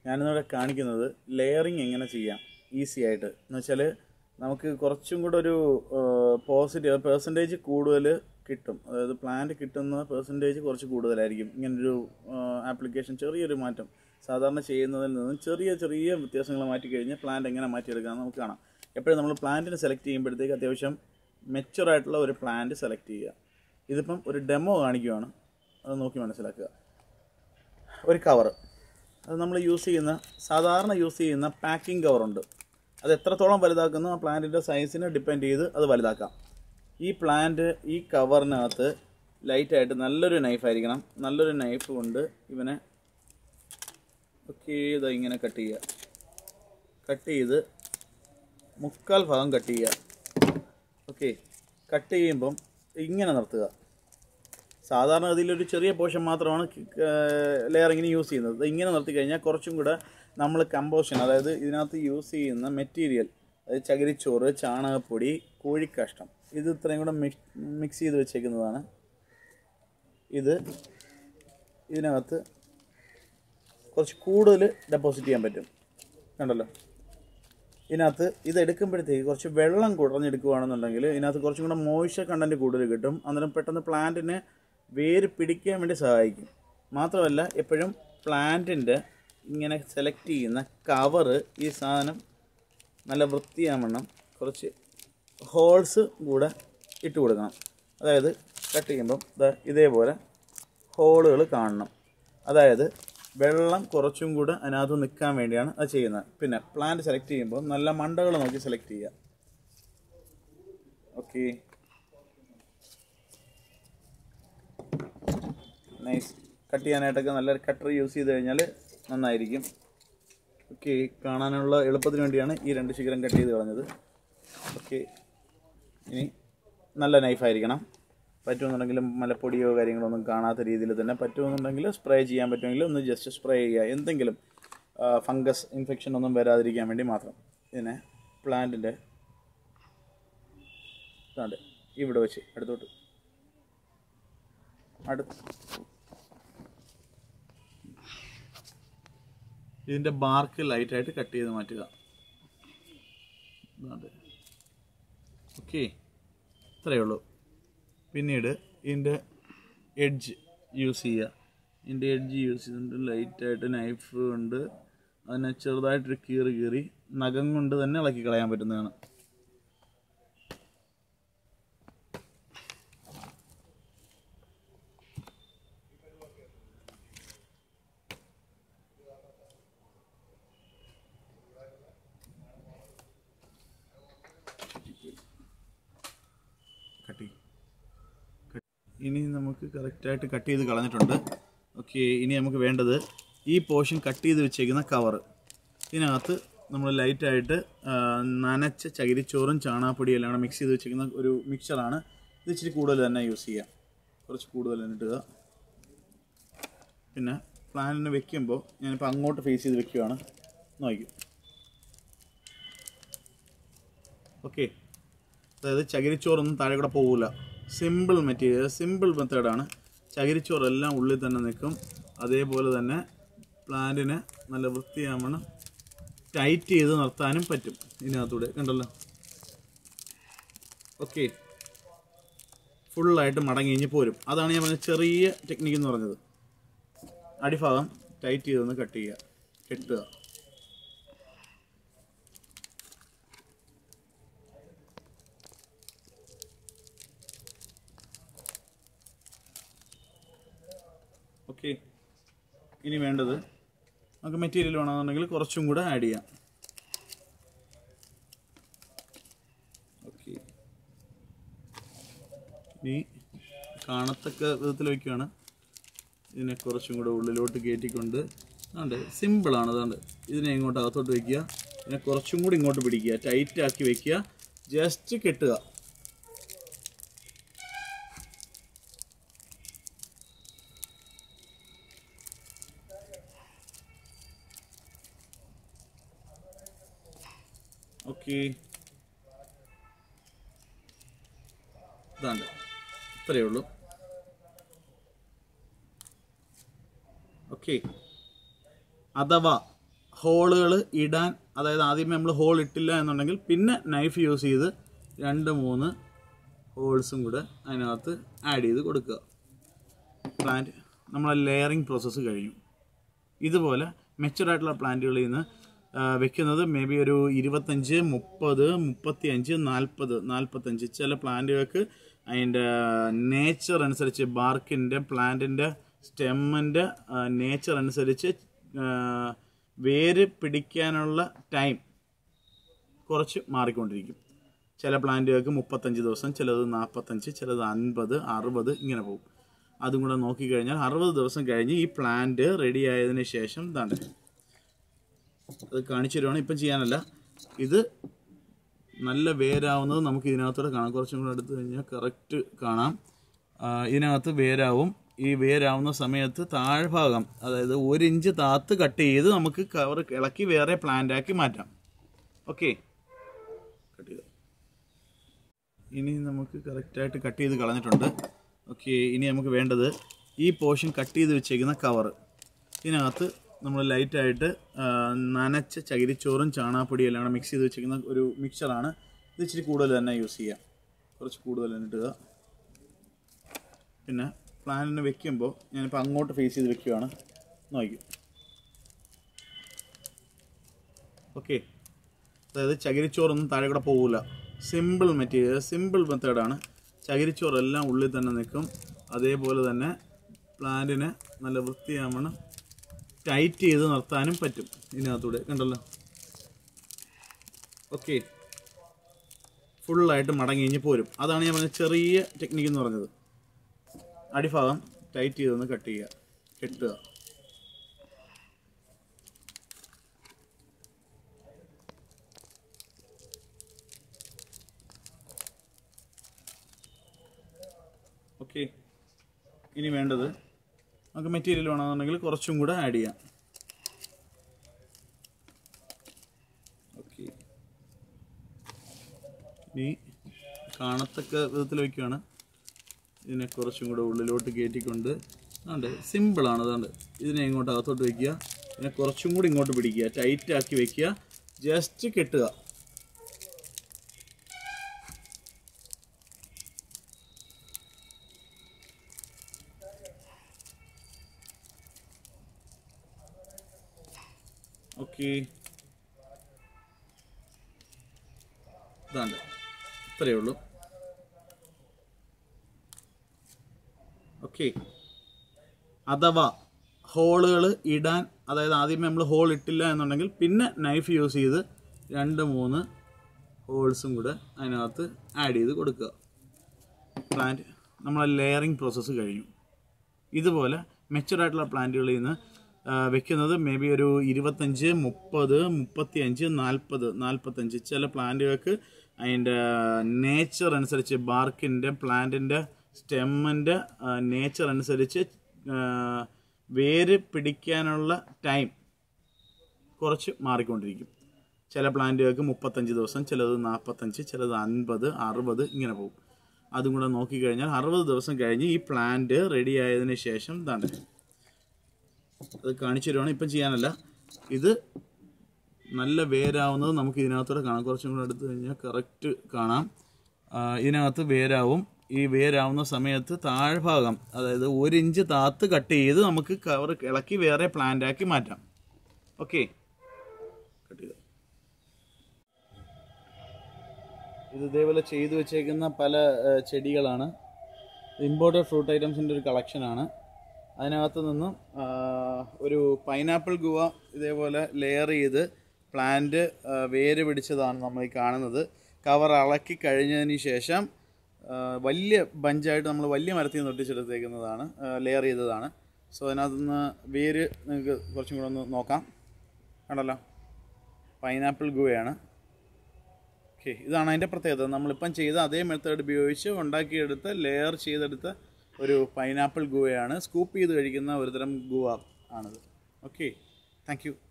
ഞാനിന്നിവിടെ കാണിക്കുന്നത് ലെയറിങ് എങ്ങനെ ചെയ്യാം ഈസി ആയിട്ട് എന്ന് വെച്ചാൽ നമുക്ക് കുറച്ചും കൂടെ ഒരു പോസിറ്റീവ് പെർസെൻറ്റേജ് കൂടുതൽ കിട്ടും. അതായത് പ്ലാന്റ് കിട്ടുന്ന പെർസെൻറ്റേജ് കുറച്ച് കൂടുതലായിരിക്കും ഇങ്ങനൊരു ആപ്ലിക്കേഷൻ. ചെറിയൊരു മാറ്റം സാധാരണ ചെയ്യുന്നതിൽ നിന്നും ചെറിയ ചെറിയ വ്യത്യാസങ്ങൾ മാറ്റിക്കഴിഞ്ഞാൽ പ്ലാന്റ് എങ്ങനെ മാറ്റിയെടുക്കാമെന്ന് നമുക്ക് കാണാം. എപ്പോഴും നമ്മൾ പ്ലാന്റിന് സെലക്ട് ചെയ്യുമ്പോഴത്തേക്ക് അത്യാവശ്യം മെച്ചുറായിട്ടുള്ള ഒരു പ്ലാന്റ് സെലക്ട് ചെയ്യുക. ഇതിപ്പം ഒരു ഡെമോ കാണിക്കുകയാണ്, അത് നോക്കി മനസ്സിലാക്കുക. ഒരു കവർ, അത് നമ്മൾ സാധാരണ യൂസ് ചെയ്യുന്ന പാക്കിംഗ് കവറുണ്ട്. അത് എത്രത്തോളം വലുതാക്കുന്നു ആ പ്ലാന്റിൻ്റെ സൈസിനെ ഡിപ്പെൻഡ് ചെയ്ത് അത് വലുതാക്കാം. ഈ കവറിനകത്ത് ലൈറ്റായിട്ട് നല്ലൊരു നൈഫായിരിക്കണം. നല്ലൊരു നൈഫ് കൊണ്ട് ഇവനെ ഇതാ ഇങ്ങനെ കട്ട് ചെയ്ത് മുക്കാൽ ഭാഗം കട്ട് ചെയ്യുക. കട്ട് ചെയ്യുമ്പം ഇങ്ങനെ നിർത്തുക. സാധാരണ അതിലൊരു ചെറിയ പോർഷൻ മാത്രമാണ് ലെയറിങ്ങിന് യൂസ് ചെയ്യുന്നത്. ഇങ്ങനെ നിർത്തി കഴിഞ്ഞാൽ കുറച്ചും കൂടെ നമ്മൾ കമ്പോഷൻ, അതായത് ഇതിനകത്ത് യൂസ് ചെയ്യുന്ന മെറ്റീരിയൽ, അതായത് ചകിരിച്ചോറ്, ചാണകപ്പൊടി, കോഴിക്കാഷ്ടം, ഇത് ഇത്രയും കൂടെ മിക്സ് ചെയ്ത് വെച്ചേക്കുന്നതാണ്. ഇതിനകത്ത് കുറച്ച് കൂടുതൽ ഡെപ്പോസിറ്റ് ചെയ്യാൻ പറ്റും. കണ്ടല്ലോ, ഇതിനകത്ത് ഇതെടുക്കുമ്പോഴത്തേക്ക് കുറച്ച് വെള്ളം കുറഞ്ഞെടുക്കുകയാണെന്നുണ്ടെങ്കിൽ ഇതിനകത്ത് കുറച്ചും കൂടെ മോയ്സ്ചർ കണ്ടൻറ്റ് കൂടുതൽ കിട്ടും. അന്നേരം പെട്ടെന്ന് പ്ലാന്റിനെ വേര് പിടിക്കാൻ വേണ്ടി സഹായിക്കും. മാത്രമല്ല എപ്പോഴും പ്ലാന്റിൻ്റെ ഇങ്ങനെ സെലക്ട് ചെയ്യുന്ന കവറ് ഈ സാധനം നല്ല വൃത്തിയാവണ്ണം കുറച്ച് ഹോൾസ് കൂടെ ഇട്ട് കൊടുക്കണം. അതായത് കട്ട് ചെയ്യുമ്പം ഇതേപോലെ ഹോളുകൾ കാണണം. അതായത് വെള്ളം കുറച്ചും കൂടെ അതിനകത്ത് നിൽക്കാൻ വേണ്ടിയാണ് അത് ചെയ്യുന്നത്. പിന്നെ പ്ലാന്റ് സെലക്ട് ചെയ്യുമ്പോൾ നല്ല മണ്ടകൾ നോക്കി സെലക്ട് ചെയ്യുക. നൈസ്. കട്ട് ചെയ്യാനായിട്ടൊക്കെ നല്ലൊരു കട്ടർ യൂസ് ചെയ്ത് കഴിഞ്ഞാൽ നന്നായിരിക്കും. കാണാനുള്ള എളുപ്പത്തിന് വേണ്ടിയാണ് ഈ 2 ശിഖരം കട്ട് ചെയ്ത് കളഞ്ഞത്. ഇനി നല്ല നൈഫായിരിക്കണം. പറ്റുമെന്നുണ്ടെങ്കിലും മലപ്പൊടിയോ കാര്യങ്ങളോ ഒന്നും കാണാത്ത രീതിയിൽ തന്നെ പറ്റുമെന്നുണ്ടെങ്കിൽ സ്പ്രേ ചെയ്യാൻ പറ്റുമെങ്കിൽ ഒന്ന് ജസ്റ്റ് സ്പ്രേ ചെയ്യുക. എന്തെങ്കിലും ഫംഗസ് ഇൻഫെക്ഷൻ ഒന്നും വരാതിരിക്കാൻ വേണ്ടി മാത്രം. ഇതിനെ പ്ലാന്റിൻ്റെ ഇവിടെ വെച്ച് ഇതിൻ്റെ ബാർക്ക് ലൈറ്റായിട്ട് കട്ട് ചെയ്ത് മാറ്റുക. ഇത്രയേ ഉള്ളൂ. പിന്നീട് ഇതിൻ്റെ എഡ്ജ് യൂസ് ചെയ്യുക. ചെയ്തിട്ട് ലൈറ്റായിട്ട് നൈഫ് കൊണ്ട് അതിനെ ചെറുതായിട്ടൊരു കീറി നഖം കൊണ്ട് തന്നെ ഇളക്കി കളയാൻ പറ്റുന്നതാണ്. ഇനി നമുക്ക് കറക്റ്റായിട്ട് കട്ട് ചെയ്ത് കളഞ്ഞിട്ടുണ്ട്. ഇനി നമുക്ക് വേണ്ടത് ഈ പോർഷൻ കട്ട് ചെയ്ത് വെച്ചേക്കുന്ന കവറ്. ഇതിനകത്ത് നമ്മൾ ലൈറ്റായിട്ട് നനച്ച ചകിരിച്ചോറും ചാണകപ്പൊടിയും എല്ലാം മിക്സ് ചെയ്ത് വെച്ചേക്കുന്ന ഒരു മിക്സറാണ്. ഇത് ഇച്ചിരി കൂടുതൽ തന്നെ യൂസ് ചെയ്യാം, കുറച്ച് കൂടുതൽ തന്നെ ഇടുക. പിന്നെ പ്ലാന്റിന് വെക്കുമ്പോൾ ഞാനിപ്പോൾ അങ്ങോട്ട് ഫേസ് ചെയ്ത് വെക്കുകയാണ്, നോക്കും. അതായത് ചകിരിച്ചോറൊന്നും താഴെ കൂടെ പോകില്ല. സിമ്പിൾ മെത്തേഡാണ്. ചകിരിച്ചോറെല്ലാം ഉള്ളിൽ തന്നെ നിൽക്കും. അതേപോലെ തന്നെ പ്ലാന്റിനെ നല്ല വൃത്തിയാവണം ടൈറ്റ് ചെയ്ത് നിർത്താനും പറ്റും ഇതിനകത്തൂടെ. കണ്ടല്ലോ, ഫുള്ളായിട്ട് മടങ്ങി കഴിഞ്ഞ് പോരും. അതാണ് ഞാൻ പറഞ്ഞ ചെറിയ ടെക്നിക്ക് എന്ന് പറഞ്ഞത്. അടിഭാഗം ടൈറ്റ് ചെയ്തൊന്ന് കെട്ടുക. ഇനി വേണ്ടത് നമുക്ക് മെറ്റീരിയൽ വേണമെന്നുണ്ടെങ്കിൽ കുറച്ചും കൂടെ ആഡ് ചെയ്യാം. ഇനി കാണത്തക്ക വിധത്തിൽ വയ്ക്കുകയാണ്. ഇതിനെ കുറച്ചും കൂടെ ഉള്ളിലോട്ട് കയറ്റിക്കൊണ്ട് സിമ്പിളാണ്. ഇതിനെ ഇങ്ങോട്ട് അകത്തോട്ട് വയ്ക്കുക. ഇതിനെ കുറച്ചും കൂടി ഇങ്ങോട്ട് പിടിക്കുക, ടൈറ്റാക്കി വയ്ക്കുക, ജസ്റ്റ് കെട്ടുക. ഇത്രയേ ഉള്ളൂ. അഥവാ ഹോളുകൾ ഇടാൻ, അതായത് ആദ്യമേ നമ്മൾ ഹോൾ ഇട്ടില്ല എന്നുണ്ടെങ്കിൽ പിന്നെ നൈഫ് യൂസ് ചെയ്ത് 2-3 ഹോൾസും കൂടെ അതിനകത്ത് ആഡ് ചെയ്ത് കൊടുക്കുക. പ്ലാന്റ് നമ്മളെ ലെയറിങ് പ്രോസസ്സ് കഴിഞ്ഞു. ഇതുപോലെ മെച്ചുറായിട്ടുള്ള പ്ലാന്റുകളിൽ നിന്ന് വെക്കുന്നത് മേ ബി ഒരു 25, 30, 35, 40, 45. ചില പ്ലാന്റുകൾക്ക് അതിൻ്റെ നേച്ചർ അനുസരിച്ച്, ബാർക്കിൻ്റെ, പ്ലാന്റിൻ്റെ സ്റ്റെമ്മിൻ്റെ നേച്ചർ അനുസരിച്ച് വേര് പിടിക്കാനുള്ള ടൈം കുറച്ച് മാറിക്കൊണ്ടിരിക്കും. ചില പ്ലാന്റുകൾക്ക് 35 ദിവസം, ചിലത് 45, ചിലത് 50, 60 ഇങ്ങനെ പോകും. അതും കൂടെ നോക്കിക്കഴിഞ്ഞാൽ 60 ദിവസം കഴിഞ്ഞ് ഈ പ്ലാന്റ് റെഡി ആയതിനു ശേഷം ഇതാണ് അത് കാണിച്ചു തരുവാണ്. ഇപ്പം ചെയ്യാനല്ല, ഇത് നല്ല വേരാവുന്നത് നമുക്ക് ഇതിനകത്തൂടെ കാണാം. കുറച്ചും കൂടെ എടുത്തു കഴിഞ്ഞാൽ കറക്റ്റ് കാണാം. ഇതിനകത്ത് വേരാവും. ഈ വേരാവുന്ന സമയത്ത് താഴ്ഭാഗം, അതായത് 1 ഇഞ്ച് താത്ത് കട്ട് ചെയ്ത് നമുക്ക് കവർ ഇളക്കി വേറെ പ്ലാന്റ് ആക്കി മാറ്റാം. ഓക്കെ, കട്ട് ചെയ്ത് ഇനി നമുക്ക് കറക്റ്റായിട്ട് കട്ട് ചെയ്ത് കളഞ്ഞിട്ടുണ്ട്. ഓക്കെ, ഇനി നമുക്ക് വേണ്ടത് ഈ പോർഷൻ കട്ട് ചെയ്ത് വെച്ചേക്കുന്ന കവറ്. ഇതിനകത്ത് നമ്മൾ ലൈറ്റായിട്ട് നനച്ച ചകിരിച്ചോറും ചാണകപ്പൊടിയും എല്ലാം മിക്സ് ചെയ്ത് വെച്ചിരിക്കുന്ന ഒരു മിക്സറാണ്. ഇത് ഇച്ചിരി കൂടുതൽ തന്നെ യൂസ് ചെയ്യാം, കുറച്ച് കൂടുതൽ തന്നെ ഇടുക. പിന്നെ പ്ലാന്റിന് വെക്കുമ്പോൾ ഞാനിപ്പോൾ അങ്ങോട്ട് ഫേസ് ചെയ്ത് വെക്കുകയാണ്, നോക്കും. ഓക്കെ, അതായത് ചകിരിച്ചോറൊന്നും താഴെ കൂടെ പോകില്ല. സിമ്പിൾ മെറ്റീരിയൽ, സിമ്പിൾ മെത്തേഡാണ്. ചകിരിച്ചോറെല്ലാം ഉള്ളിൽ തന്നെ നിൽക്കും. അതേപോലെ തന്നെ പ്ലാന്റിനെ നല്ല വൃത്തിയാവണം ടൈറ്റ് ചെയ്ത് നിർത്താനും പറ്റും ഇതിനകത്തൂടെ, കണ്ടല്ലോ. ഓക്കെ, ഫുള്ളായിട്ട് മടങ്ങി കഴിഞ്ഞ് പോരും. അതാണ് ഞാൻ പറഞ്ഞ ചെറിയ ടെക്നിക്ക് എന്ന് പറഞ്ഞത്. അടിഭാഗം ടൈറ്റ് ചെയ്തൊന്ന് കട്ട് ചെയ്യുക, കെട്ടുക. ഓക്കെ, ഇനി വേണ്ടത് നമുക്ക് മെറ്റീരിയൽ വേണമെന്നുണ്ടെങ്കിൽ കുറച്ചും കൂടെ ആഡ് ചെയ്യാം. ഓക്കെ, ഇനി കാണത്തക്ക വിധത്തിൽ വയ്ക്കുകയാണ്. ഇതിനെ കുറച്ചും കൂടെ ഉള്ളിലോട്ട് കയറ്റിക്കൊണ്ട് അതുകൊണ്ട് സിമ്പിളാണ്. അതുകൊണ്ട് ഇതിനെ ഇങ്ങോട്ട് അകത്തോട്ട് വയ്ക്കുക, ഇതിനെ കുറച്ചും കൂടി ഇങ്ങോട്ട് പിടിക്കുക, ടൈറ്റാക്കി വയ്ക്കുക, ജസ്റ്റ് കെട്ടുക. ഓക്കെ, ഇതാണ്ട് ഇത്രയേ ഉള്ളൂ. ഓക്കെ, അഥവാ ഹോളുകൾ ഇടാൻ, അതായത് ആദ്യമേ നമ്മൾ ഹോൾ ഇട്ടില്ല എന്നുണ്ടെങ്കിൽ പിന്നെ നൈഫ് യൂസ് ചെയ്ത് 2-3 ഹോൾസും കൂടെ അതിനകത്ത് ആഡ് ചെയ്ത് കൊടുക്കുക. പ്ലാന്റ് നമ്മളെ ലെയറിങ് പ്രോസസ്സ് കഴിഞ്ഞു. ഇതുപോലെ മെച്ചുറായിട്ടുള്ള പ്ലാന്റുകളിൽ നിന്ന് വെക്കുന്നത് മേ ബി ഒരു 25, 30, 35, 40, 45. ചില പ്ലാന്റുകൾക്ക് അതിൻ്റെ നേച്ചർ അനുസരിച്ച്, ബാർക്കിൻ്റെ, പ്ലാന്റിൻ്റെ സ്റ്റെമ്മിൻ്റെ നേച്ചർ അനുസരിച്ച് വേര് പിടിക്കാനുള്ള ടൈം കുറച്ച് മാറിക്കൊണ്ടിരിക്കും. ചില പ്ലാന്റുകൾക്ക് 35 ദിവസം, ചിലത് 45, ചിലത് 50, 60 ഇങ്ങനെ പോകും. അതും കൂടെ നോക്കിക്കഴിഞ്ഞാൽ 60 ദിവസം കഴിഞ്ഞ് ഈ പ്ലാന്റ് റെഡി ആയതിനു ശേഷം ഇതാണ് അത് കാണിച്ചു തരുവാണ്. ഇപ്പം ചെയ്യാനല്ല, ഇത് നല്ല വേരാവുന്നത് നമുക്ക് ഇതിനകത്തൂടെ കാണാം. കുറച്ചും കൂടെ എടുത്തു കഴിഞ്ഞാൽ കറക്റ്റ് കാണാം. ഇതിനകത്ത് വേരാവും. ഈ വേരാവുന്ന സമയത്ത് താഴ്ഭാഗം, അതായത് 1 ഇഞ്ച് താത്ത് കട്ട് ചെയ്ത് നമുക്ക് കവർ ഇളക്കി വേറെ പ്ലാന്റ് ആക്കി മാറ്റാം. ഓക്കെ, കട്ട് ചെയ്ത് ഇത് ഇതേപോലെ ചെയ്തു വെച്ചേക്കുന്ന പല ചെടികളാണ്. ഇമ്പോർട്ടഡ് ഫ്രൂട്ട് ഐറ്റംസിൻ്റെ ഒരു കളക്ഷനാണ്. അതിനകത്ത് നിന്നും ഒരു പൈനാപ്പിൾ ഗുവ ഇതേപോലെ ലെയർ ചെയ്ത് പ്ലാന്റ് വേര് പിടിച്ചതാണ് നമ്മൾ ഈ കാണുന്നത്. കവർ ഇളക്കി കഴിഞ്ഞതിന് ശേഷം വലിയ ബഞ്ചായിട്ട് നമ്മൾ വലിയ മരത്തിൽ നിന്ന് ഒട്ടിച്ചെടുത്തേക്കുന്നതാണ്, ലെയർ ചെയ്തതാണ്. സോ അതിനകത്ത് നിന്ന് വേര് നിങ്ങൾക്ക് കുറച്ചും കൂടെ ഒന്ന് നോക്കാം. കണ്ടല്ലോ, പൈനാപ്പിൾ ഗുവയാണ്. ഓക്കെ, ഇതാണ് അതിൻ്റെ പ്രത്യേകത. നമ്മളിപ്പം ചെയ്ത അതേ മെത്തേഡ് ഉപയോഗിച്ച് ഉണ്ടാക്കിയെടുത്ത, ലെയർ ചെയ്തെടുത്ത ഒരു പൈനാപ്പിൾ ഗുവയാണ്. സ്കൂപ്പ് ചെയ്ത് കഴിക്കുന്ന ഒരുതരം ഗുവ ആണിത്. Okay, thank U.